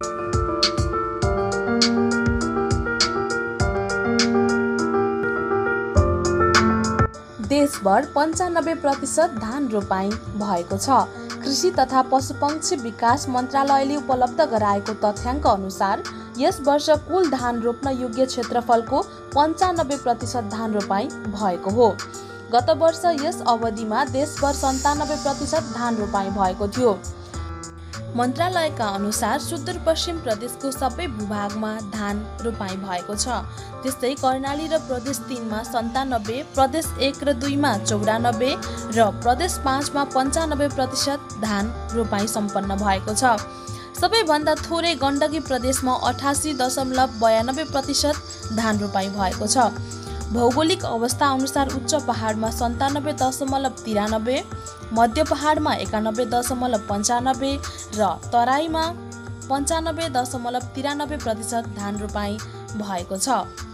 देशभर 95% धान रोपाई भएको छ। कृषि तथा पशुपक्षी विकास मन्त्रालयले उपलब्ध गराएको तथ्याङ्क अनुसार यस वर्ष कुल धान रोप्न योग्य क्षेत्रफलको 95% धान रोपाई भएको हो। गत वर्ष यस अवधिमा देशभर 97% धान रोपाई भएको थियो। मन्त्रालयका अनुसार सुदूरपश्चिम प्रदेशको सबै भूभागमा धान रोपाई भएको छ। त्यस्तै कर्णाली र प्रदेश 3 मा 97, प्रदेश 1 र 2 मा 94 र प्रदेश 5 मा 95% धान रोपाई सम्पन्न भएको छ। सबैभन्दा थोरै गण्डकी प्रदेशमा 88.92% धान रोपाई भएको छ। भौगोलिक अवस्था अनुसार उच्च पहाडमा 97.93, मध्य पहाडमा 91.95 र तराईमा 95.93% धान रोपाई भएको छ।